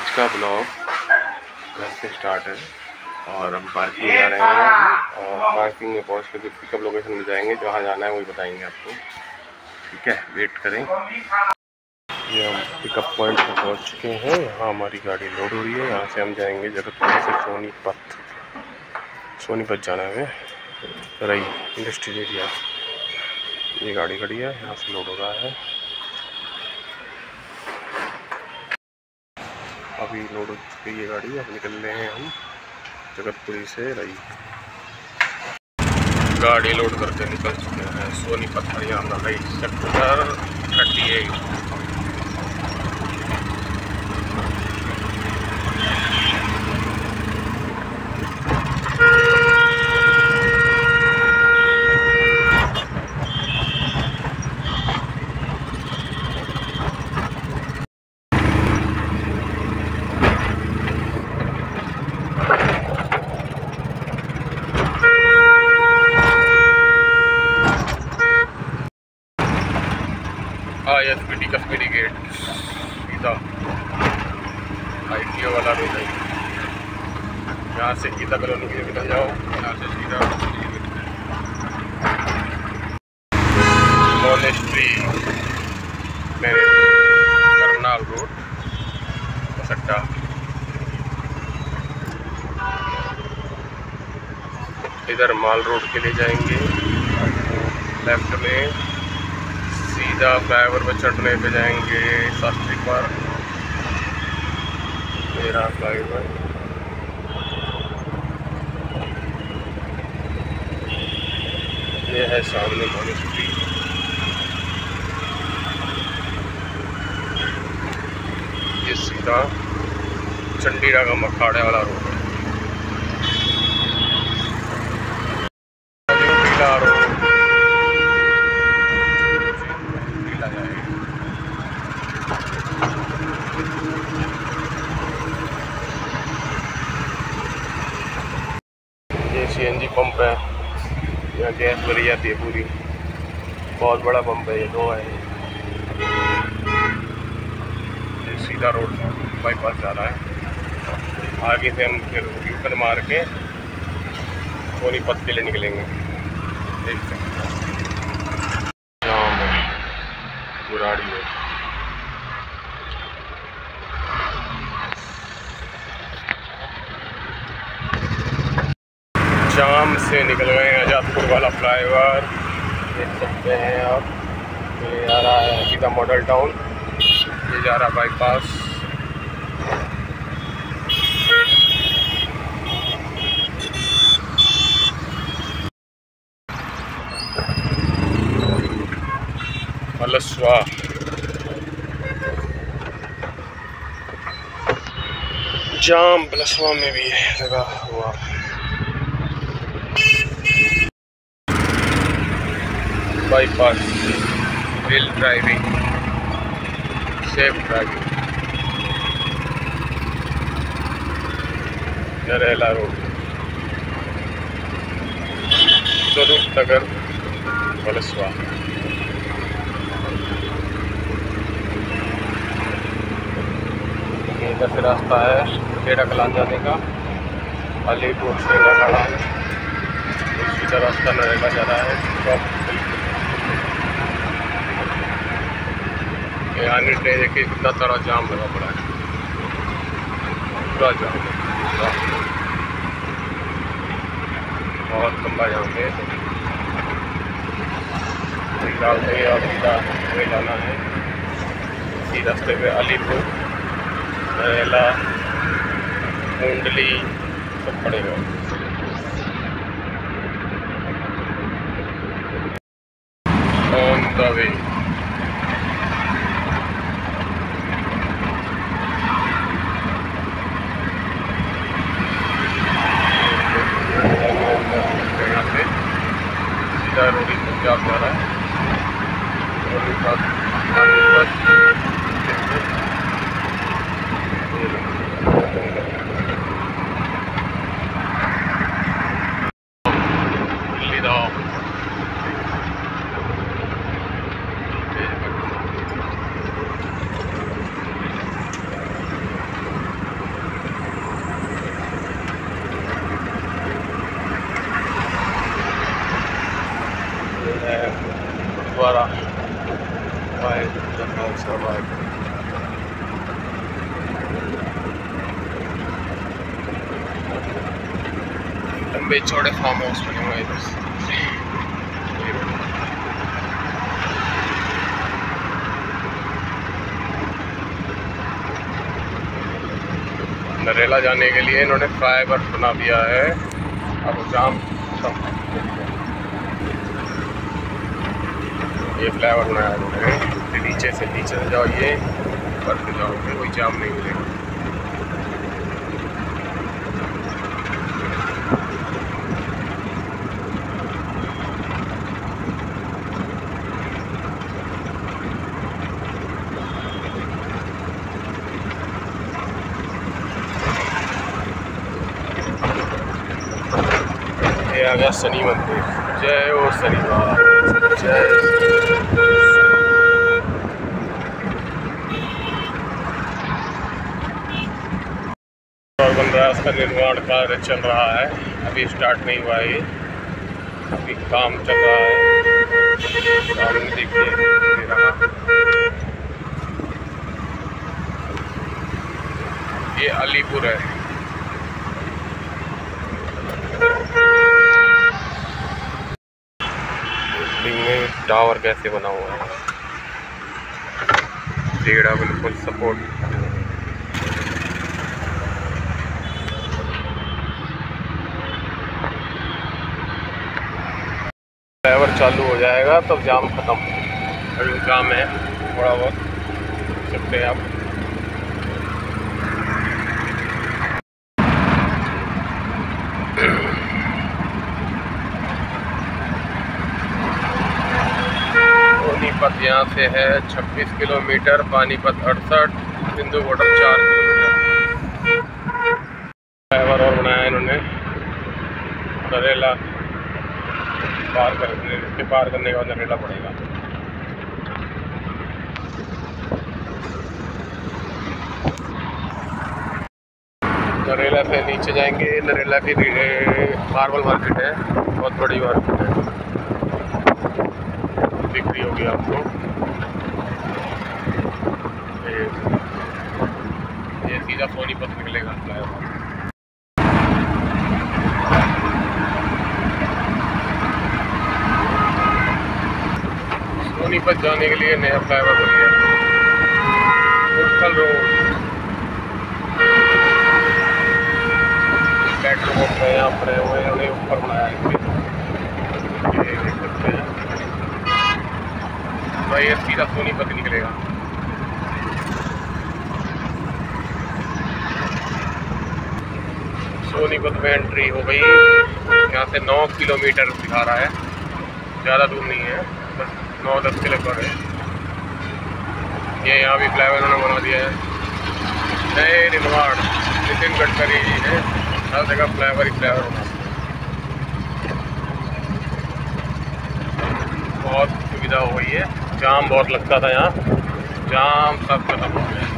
आज का ब्लॉग घर से स्टार्ट है और हम पार्किंग जा रहे हैं और पार्किंग में पहुँच कर पिकअप लोकेशन में जाएंगे। जहाँ जाना है वही बताएंगे आपको, ठीक है। वेट करें। ये हम पिकअप पॉइंट पर पहुँच चुके हैं। यहाँ हमारी गाड़ी लोड हो रही है। यहाँ से हम जाएंगे जगतपुरी से सोनीपत जाना है रई इंडस्ट्रियल एरिया। ये गाड़ी खड़ी है, यहाँ से लोड हो रहा है। अभी लोड हो चुकी है ये गाड़ी। अब निकल रहे हैं हम जगतपुरी से रई। गाड़ी लोड करके निकल चुके हैं सोनीपत हरियाणा रई सेक्टर 38। कश्मीरी गेट सीधा ITO वाला रोड है। यहाँ से सीधा कॉलोनी के लिए निकल जाओ। यहाँ से सीधा मोनेस्ट्री करनाल रोड बसट्टा। इधर माल रोड के लिए जाएंगे। लेफ्ट में सीधा फ्लाईओवर पर चढ़ने पे जाएंगे शास्त्री पार्क। मेरा फ्लाईओवर ये है सामने मोनेस्ट्री। ये सीधा चंडीगढ़ का मखाड़े वाला रोड है। ये CNG पंप है, यहाँ गैस भरी जाती है पूरी। बहुत बड़ा पंप है, ये 2 है। ये सीधा रोड बाईपास जा रहा है। आगे से हम फिर यूटर्न मार के सोनीपत के लिए निकलेंगे। देखते हैं बुराड़ी है। जाम से निकल गए हैं आजादपुर वाला फ्लाईओवर, देख सकते हैं आप। ये आ रहा है सीधा मॉडल टाउन, ये जा रहा बाईपास। मलसवा जाम बलसवा में भी लगा हुआ। Bypass wheel driving, safe driving. Narela road Swaroop Nagar बलसवा। इधर से रास्ता है खेड़ा कलान जाने का। अलीपुर से खड़ा है, सीधा रास्ता नरेला जा रहा है। आने ट्रेन देखिए कितना सारा जाम लगा पड़ा है, पूरा जाम बहुत लंबा जाम है। फिलहाल से और सीधा हमें जाना है। इसी रास्ते पे अलीपुर नरेला मुंडली सब पड़ेगा। ऑन द वे रोडी पंजाब जा रहा है। रोडी लंबे चौड़े फार्म हाउस बने हुए हैं इधर से। नरेला जाने के लिए इन्होंने फ्लाईओवर बना दिया है। अब जाम ये फ्लाईओवर बनाया इन्होंने, नीचे से जाओ ये करते जाओगे, कोई जाम नहीं मिलेगा। ये आ गया शनि मंदिर। जय हो शनिवार, जय और बन रहा है, उसका निर्माण कार्य चल रहा है, अभी स्टार्ट नहीं हुआ है, अभी काम चल रहा है। सामने देखिए दे रहा, ये अलीपुर है। में टावर कैसे बना हुआ है, टेढ़ा बिल्कुल सपोर्ट। फ्लाईओवर चालू हो जाएगा तब जाम खत्म। अभी जाम है थोड़ा बहुत, देख सकते हैं आप। पानीपत यहाँ से है 26 kilometre, Panipat 68, Sindhu border 4 kilometre. Flyover और बनाया इन्होंने, नरेला पार करने के बाद नरेला पड़ेगा। नरेला से नीचे जाएंगे, नरेला की मार्बल मार्केट है, बहुत बड़ी मार्केट है, दिख रही होगी आपको। ये सीधा सोनीपत निकलेगा फ्लाईओवर। सोनीपत जाने के लिए नया फ्लाईओवर बन गया, उड़थल रोड। पेट्रोल पंप है यहाँ पर, उन्होंने ऊपर बनाया है, ये देख सकते हैं। भाई ये सीधा सोनीपत निकलेगा। सोनीपत में एंट्री हो गई। यहाँ से 9 किलोमीटर दिखा रहा है, ज़्यादा दूर नहीं है, बस 9-10 किलोमीटर है। ये यहाँ भी फ्लाईओवर उन्होंने बना दिया है, नए निर्माण नितिन गडकरी जी ने हर जगह फ्लाईओवर ही फ्लाईओवर बना। बहुत सुविधा हो गई है, जाम बहुत लगता था यहाँ, जाम सब खत्म हो गया।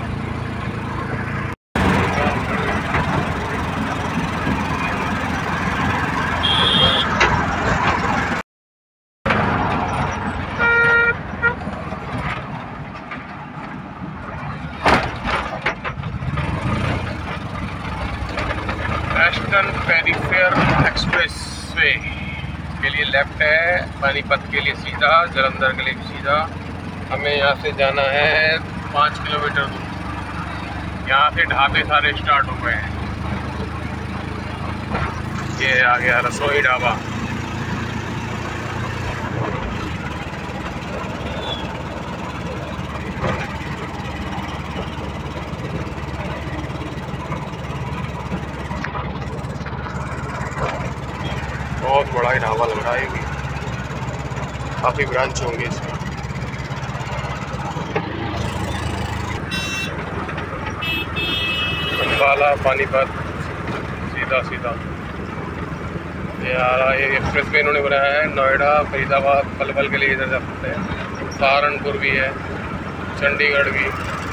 वेस्टर्न पेरिफेर एक्सप्रेसवे के लिए लेफ्ट है, पानीपत के लिए सीधा, जलंधर के लिए सीधा। हमें यहाँ से जाना है 5 किलोमीटर दूर। यहाँ से ढाबे सारे स्टार्ट हो गए हैं। ये आ गया रसोई ढाबा। बहुत बड़ा ही ढाबा लग रहा है, भी काफ़ी ब्रांच होंगे इसमें। अंबाला पानीपत सीधा सीधा ये आ रहा है। एक्सप्रेस वे इन्होंने बनाया है, नोएडा, फरीदाबाद, पलवल के लिए इधर जा सकते हैं। सहारनपुर भी है, चंडीगढ़ भी।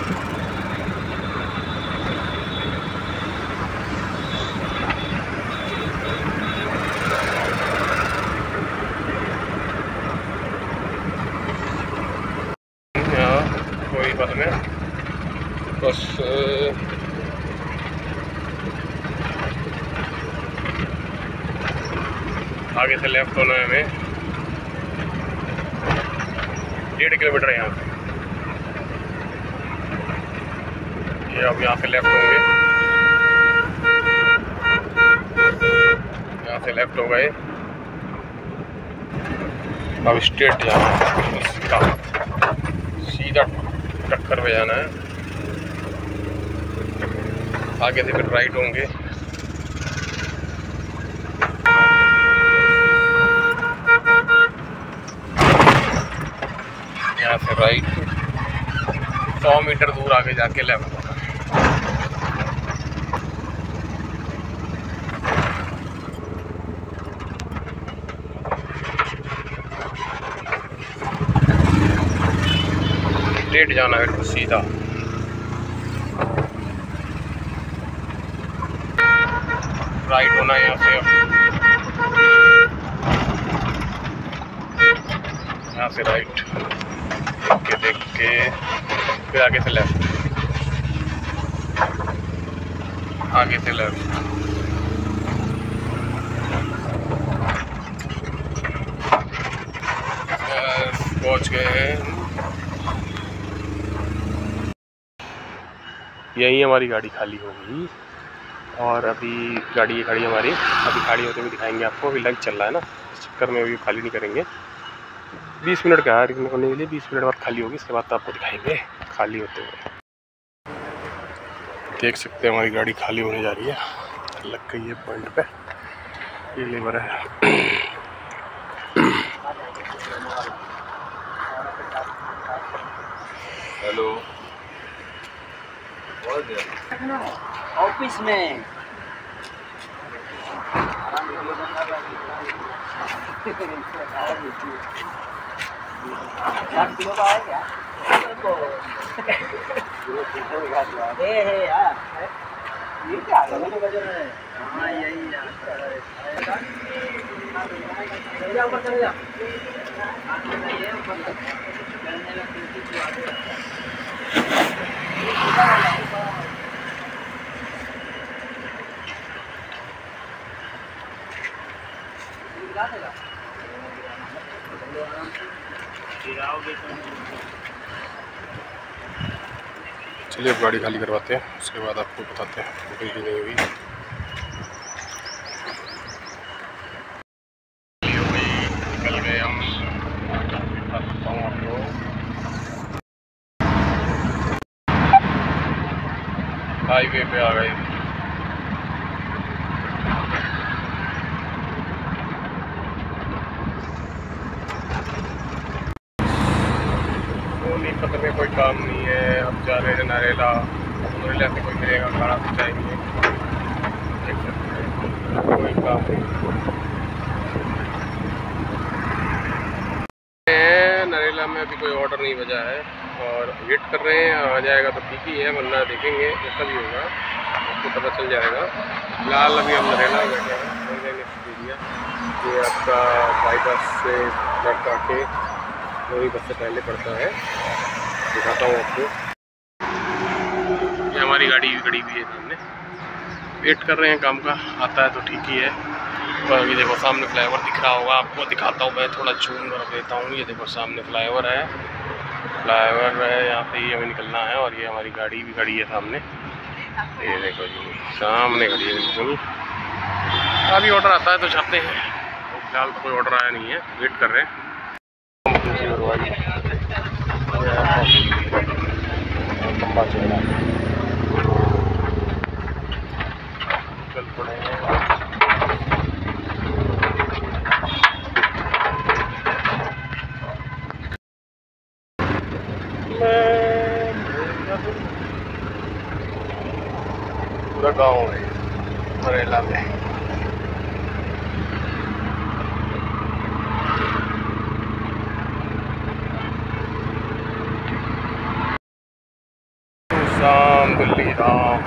कोई बात में बस आगे से लेफ्ट होना है हमें, 1.5 किलोमीटर है यहाँ से। ये अब यहाँ से लेफ्ट होंगे, यहाँ से लेफ्ट हो गए, अब स्ट्रेट जाना है, सीधा टक्कर पे जाना है। आगे से फिर राइट होंगे, यहाँ से राइट 100 मीटर दूर आगे जाके लेफ्ट होना है। स्ट्रेट जाना है सीधा, राइट होना है यहाँ से, यहाँ से राइट देख के फिर आगे से लेफ्ट, आगे से लेफ्ट, पहुँच गए हैं। यहीं हमारी गाड़ी खाली हो गई और अभी गाड़ी ये खड़ी हमारी, अभी खाली होते हुए दिखाएंगे आपको। अभी लाइट चल रहा है ना, इस चक्कर में अभी खाली नहीं करेंगे। 20 मिनट का है रिकने करने के लिए, 20 मिनट बाद खाली होगी, इसके बाद तो आपको दिखाएंगे खाली होते हुए। देख सकते हैं हमारी गाड़ी खाली होने जा रही है, लग गई है पॉइंट पे, ये लेबर है। हेलो, ऑफिस में किलो का है क्या? ये क्या है? हाँ यही चलिए अब गाड़ी खाली करवाते हैं, उसके बाद आपको बताते हैं बुकिंग की नहीं हुई। निकल गए हम, आपको हाईवे पे आ गए। पता में कोई काम नहीं है, अब जा रहे हैं नरेला। नरेला से कोई मिलेगा खाना तो जाएंगे, देख सकते हैं कोई काम नहीं। नरेला में अभी कोई ऑर्डर नहीं बजा है और वेट कर रहे हैं, आ जाएगा तो ठीक ही है, वरना देखेंगे जैसा भी होगा आपको पता चल जाएगा। फिलहाल अभी हम नरेला में बैठे हैं, ये आपका बाईपास से लड़का के वही बस से पहले पड़ता है, दिखाता हूँ आपको। ये हमारी गाड़ी भी खड़ी हुई है सामने, वेट कर रहे हैं काम का, आता है तो ठीक ही है। और अभी देखो सामने फ्लाईओवर दिख रहा होगा, आपको दिखाता हूँ मैं, थोड़ा जूम कर देता हूँ। ये देखो सामने फ्लाईओवर है, यहाँ से ही हमें निकलना है और ये हमारी गाड़ी भी खड़ी है सामने। ये देखो जी सामने खड़ी है बिल्कुल। अभी ऑर्डर आता है तो जाते हैं, फिलहाल तो कोई ऑर्डर आया नहीं है, वेट कर रहे हैं। चल पड़े पूरा गाँव है नरेला में। राम दिल्ली राम।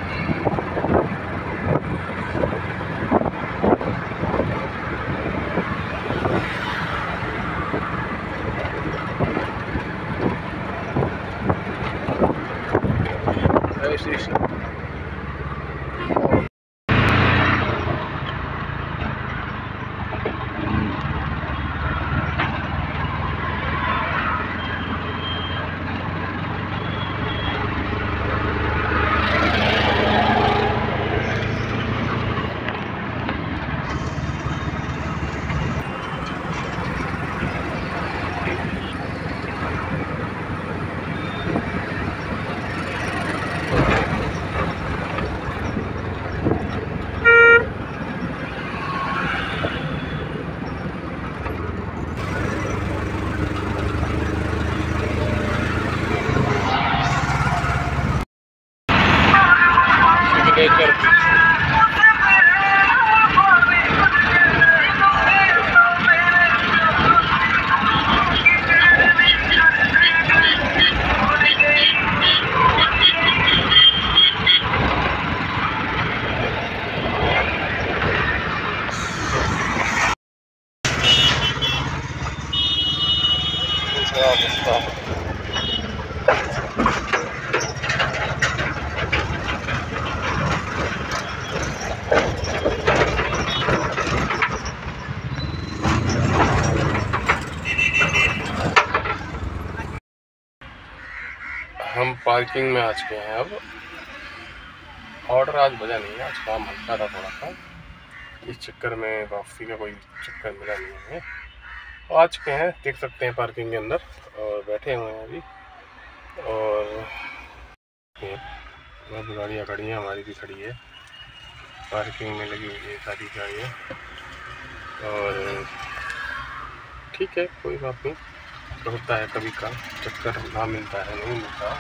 नेचर की। हम पार्किंग में आ चुके हैं। अब ऑर्डर आज बजा नहीं है, आज काम हल्का था थोड़ा सा, इस चक्कर में वापसी का कोई चक्कर मिला नहीं है। आ चुके हैं, देख सकते हैं पार्किंग के अंदर और बैठे हुए हैं अभी। और बहुत गाड़ियाँ खड़ी हैं, हमारी भी खड़ी है, पार्किंग में लगी हुई है सारी गाड़ियाँ। और ठीक है, कोई बात नहीं, होता है कभी का चक्कर, ना मिलता है नहीं मिलता।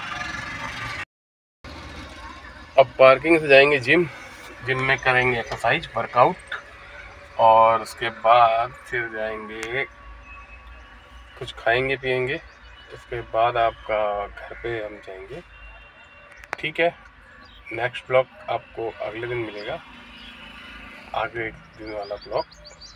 अब पार्किंग से जाएंगे जिम में करेंगे एक्सरसाइज वर्कआउट, और उसके बाद फिर जाएंगे कुछ खाएंगे पिएंगे, उसके बाद आपका घर पे हम जाएंगे। ठीक है, नेक्स्ट ब्लॉग आपको अगले दिन मिलेगा, आगे दिन वाला ब्लॉग।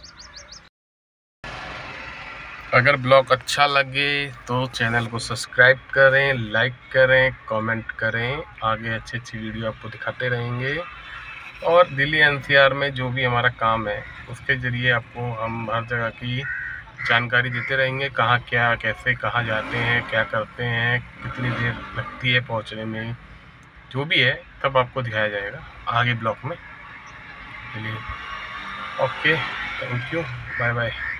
अगर ब्लॉग अच्छा लगे तो चैनल को सब्सक्राइब करें, लाइक करें, कमेंट करें, आगे अच्छी अच्छी वीडियो आपको दिखाते रहेंगे। और दिल्ली एनसीआर में जो भी हमारा काम है उसके ज़रिए आपको हम हर जगह की जानकारी देते रहेंगे, कहाँ क्या कैसे कहाँ जाते हैं, क्या करते हैं, कितनी देर लगती है पहुंचने में, जो भी है तब आपको दिखाया जाएगा आगे ब्लॉग में। चलिए, okay, thank you, bye bye.